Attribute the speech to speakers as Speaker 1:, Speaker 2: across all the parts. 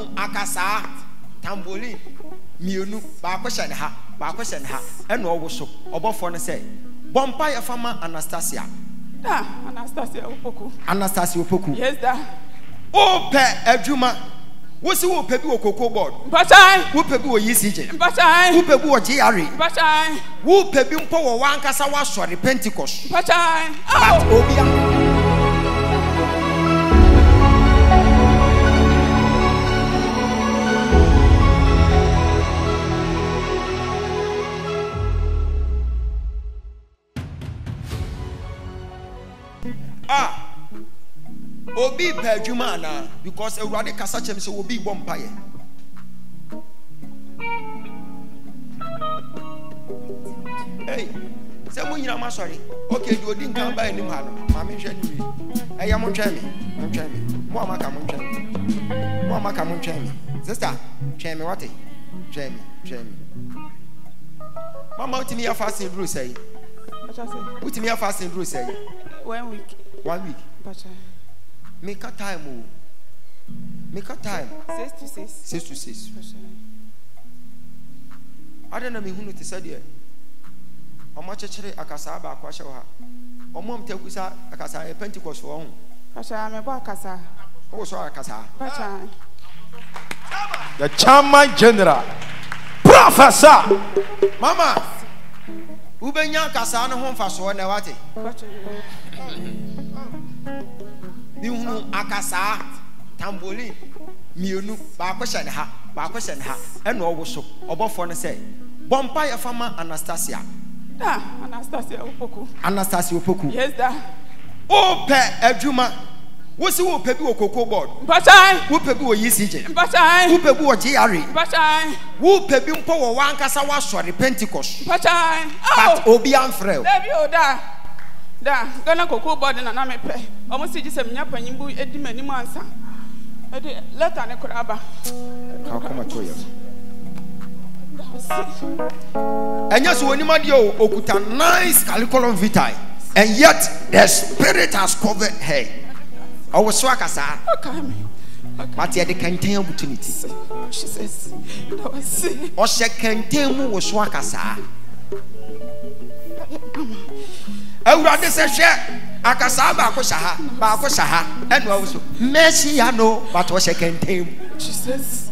Speaker 1: hunu akasa tambolin mienu ba kwehye ne ha eno owo so obofo ne say bompa ya fama Anastasia opoku
Speaker 2: yes da
Speaker 1: o pe adwuma wo si wo pe bi wo koko board wo pe bi wo ECG wo pe bi wo GRE wo pe bi mpo wo wankasa wa sori Pentecost but obia Obi pe adwuma na because Ewurade kasa chem say obi bom paye. Hey, say mo nyina ma sorry. Okay, do odi nkan ba enim ha no. Ma me hwe ni. Eya mo twa me. Mo amaka mo twa me. Sister, twa me what? Twa me. Mama utimi ya fasting through say.
Speaker 2: What I say?
Speaker 1: Utimi ya fasting through say.
Speaker 2: 1 week.
Speaker 1: 1 week.
Speaker 2: Pacha.
Speaker 1: Make a time. 6
Speaker 2: to 6.
Speaker 1: I don't know me who to say there. Omo chechere akasa ba kwa hye ha. Omo mtakusa akasa e Pentecost for ho.
Speaker 2: Pacha me bo akasa.
Speaker 1: Oh so akasa.
Speaker 2: Pacha.
Speaker 3: The chairman general. Professor.
Speaker 1: Mama. Ubenya akasa no ho mfaso na wate.
Speaker 2: Pacha.
Speaker 1: Bi hunu akasa tambolin mienu ba kwehye ne ha eno owo so obofo ne say bompa ya fama Anastasia opoku
Speaker 2: yes da
Speaker 1: o pe adwuma wo si wo pe bi wo koko board wo pe bi wo ECG wo pe bi wo GRE wo pe bi mpo wo wankasa wa sori Pentecost but obi amfrel
Speaker 2: da gana koko board na me pe omo si gisem nya panyimbu edi mani mu ansa edi letter ne kuraba
Speaker 1: ka koma to yo enya so woni made o okuta nice curriculum vitae and yet the spirit has covered her o so akasa but ye the kenten opportunity
Speaker 2: Jesus that was
Speaker 1: o she kenten mu wo so akasa Ewurade se hwe akasa ba ko shaha eno awuso mercy ya no but o she kenten
Speaker 2: Jesus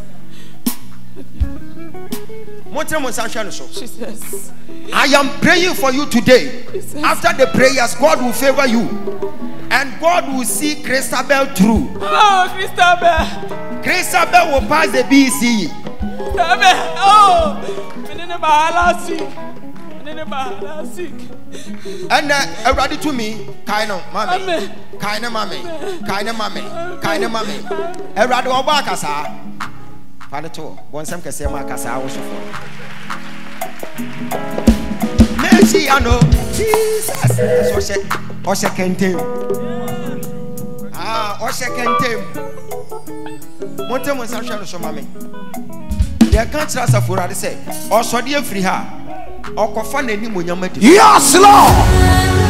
Speaker 1: Montemo sanhwe no so
Speaker 2: Jesus
Speaker 1: I am praying for you today.
Speaker 2: Jesus.
Speaker 1: After the prayers, God will favor you. And God will see Christabel through.
Speaker 2: Oh, Christabel
Speaker 1: Christabel will pass the BCE.
Speaker 2: Oh,
Speaker 1: and ready to me, kind of mommy. Erado Obakasa. Panato, Bonsam Casema Casa also for. Mercy, I know. Jesus. Osha Kentem. Osha Kentem. Montemo Sanshano Somame. They can't trust a furade say, or so dear free her, or Kofan any Munyamati.
Speaker 3: Yes, Lord.